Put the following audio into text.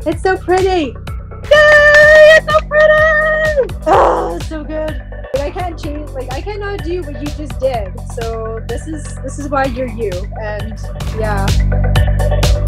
It's so pretty. Yay! It's so pretty! Oh, it's so good. Like, I can't change, like, I cannot do what you just did. So this is why you're you. And yeah.